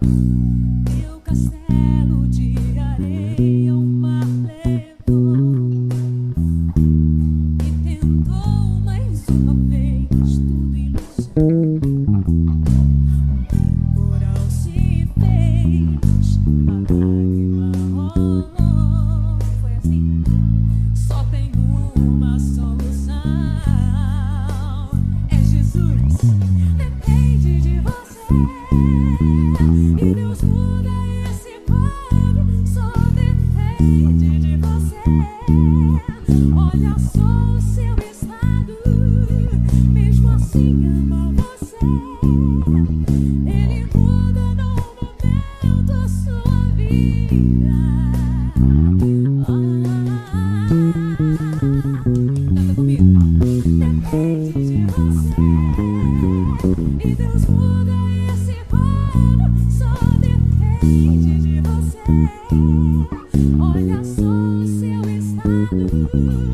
Meu castelo de areia, o mar levou e tentou mais uma vez, tudo ilusão. Coral se fez, a lágrima rolou. Foi assim. Só tem uma solução, é Jesus. Depende de você. E Deus muda esse quadro. Só depende de você. Olha só o seu estado. Mesmo assim ama você. Ele muda no momento sua vida. Canta comigo. Depende de você. E Deus muda esse quadro. Só depende de você. Olha só o seu estado.